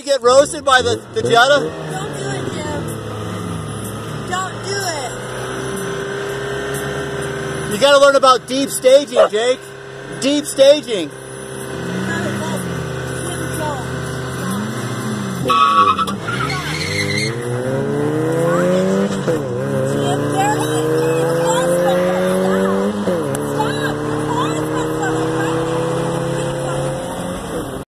get roasted by the Jetta? Don't do it, Jim. Don't do it. You gotta learn about deep staging, Jake. Deep staging.